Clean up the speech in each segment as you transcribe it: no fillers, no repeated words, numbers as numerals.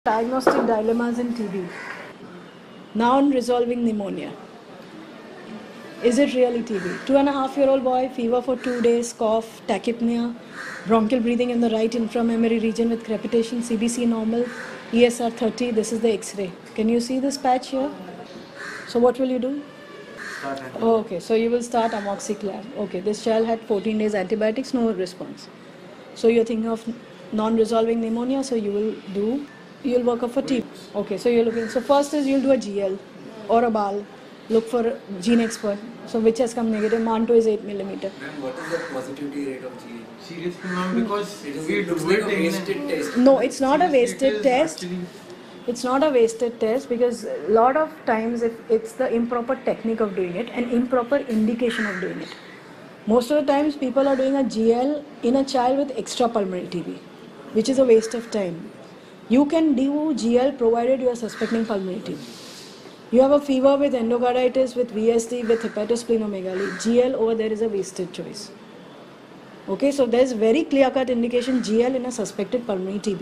Diagnostic dilemmas in TB. Non-resolving pneumonia. Is it really TB? 2.5-year-old boy, fever for 2 days, cough, tachypnea, bronchial breathing in the right inframammary region with crepitation, CBC normal, ESR 30. This is the X-ray. Can you see this patch here? So what will you do? Okay, so you will start amoxiclav. Okay, this child had 14 days antibiotics, no response. So you're thinking of non-resolving pneumonia, so you'll work up for TB. Okay, so you're looking, so first is you'll do a GL or a BAL, look for gene expert. So which has come negative? Manto is 8 millimeter. Ma'am, what is the positivity rate of GL? Seriously, ma'am, because it looks like a wasted test. No, it's not a wasted it is test. actually- It's not a wasted test because a lot of times if it's the improper technique of doing it and improper indication of doing it. Most of the times people are doing a GL in a child with extrapulmonary TB, which is a waste of time. You can do GL provided you are suspecting pulmonary TB. You have a fever with endocarditis, with VSD, with hepatosplenomegaly. GL over there is a wasted choice. Okay, so there's very clear-cut indication GL in a suspected pulmonary TB.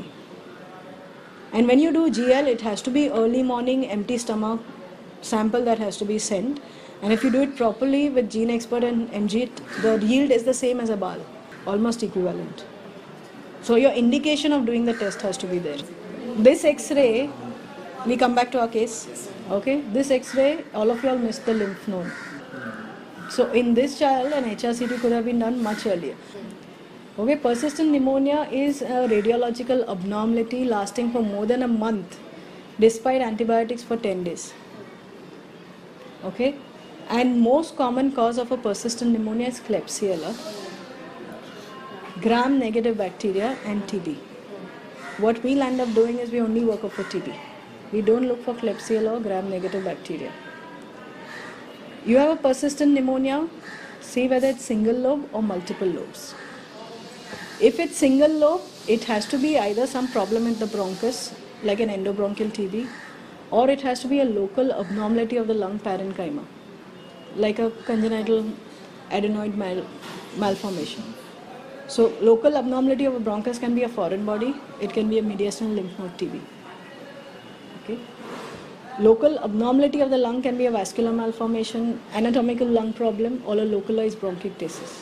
And when you do GL, it has to be early morning, empty stomach sample that has to be sent. And if you do it properly with Gene Expert and MG, the yield is the same as a BAL, almost equivalent. So your indication of doing the test has to be there. This X-ray, we come back to our case. Okay, this X-ray, all of you all missed the lymph node. So in this child, an HRCT could have been done much earlier. Okay, persistent pneumonia is a radiological abnormality lasting for more than a month despite antibiotics for 10 days. Okay, and most common cause of a persistent pneumonia is Klebsiella, gram-negative bacteria and TB. What we'll end up doing is we only work up for TB. We don't look for Klebsiella or gram-negative bacteria. You have a persistent pneumonia, see whether it's single lobe or multiple lobes. If it's single lobe, it has to be either some problem in the bronchus, like an endobronchial TB, or it has to be a local abnormality of the lung parenchyma, like a congenital adenoid malformation. So local abnormality of a bronchus can be a foreign body, it can be a mediastinal lymph node TB. Okay. Local abnormality of the lung can be a vascular malformation, anatomical lung problem, or a localized bronchiectasis.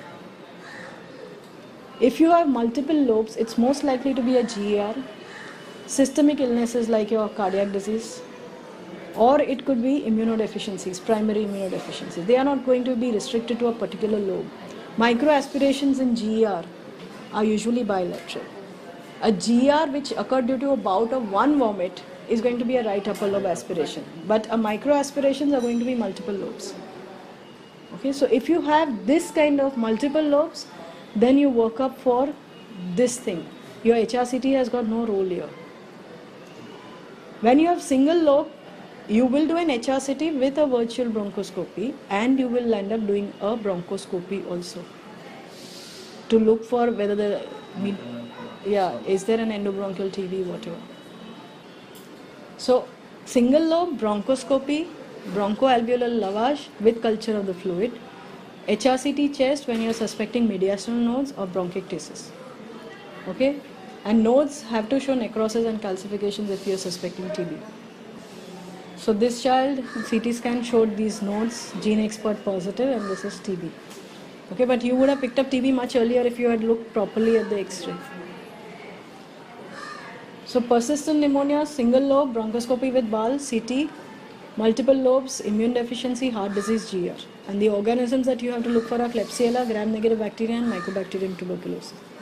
If you have multiple lobes, it's most likely to be a GER, systemic illnesses like your cardiac disease, or it could be immunodeficiencies, primary immunodeficiencies. They are not going to be restricted to a particular lobe. Microaspirations in GER are usually bilateral. A GER which occurred due to a bout of one vomit is going to be a right upper lobe aspiration, but a microaspirations are going to be multiple lobes. Okay, so if you have this kind of multiple lobes, then you work up for this thing. Your HRCT has got no role here. When you have single lobe, you will do an HRCT with a virtual bronchoscopy and you will end up doing a bronchoscopy also to look for whether is there an endobronchial TB, whatever. So single lobe bronchoscopy, bronchoalveolar lavage with culture of the fluid, HRCT chest when you are suspecting mediastinal nodes or bronchiectasis. Okay, and nodes have to show necrosis and calcifications if you are suspecting TB. So this child, CT scan showed these nodes, Gene Expert positive, and this is TB. Okay, but you would have picked up TB much earlier if you had looked properly at the X-ray. So persistent pneumonia, single lobe, bronchoscopy with BAL, CT, multiple lobes, immune deficiency, heart disease, GER. And the organisms that you have to look for are Klebsiella, gram-negative bacteria and Mycobacterium tuberculosis.